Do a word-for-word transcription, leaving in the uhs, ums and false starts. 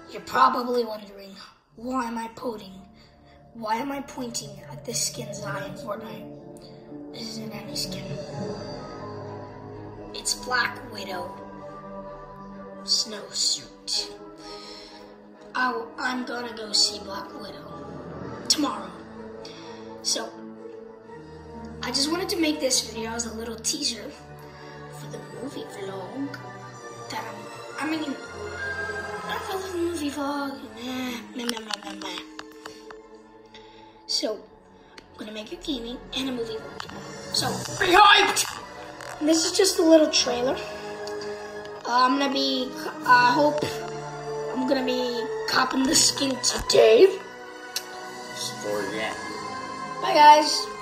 You're probably wondering, why am I pointing? Why am I pointing at this skin's eye in Fortnite? This isn't any skin. It's Black Widow snowsuit. I'll, I'm gonna go see Black Widow tomorrow. So, I just wanted to make this video as a little teaser for the movie vlog that I'm, I mean, not for the movie vlog, nah, meh, meh, meh, meh, meh. So, I'm gonna make a gaming and a movie vlog. So, are you hyped? And this is just a little trailer. Uh, I'm gonna be, I uh, hope, I'm gonna be copping the skin today. For that. Bye guys.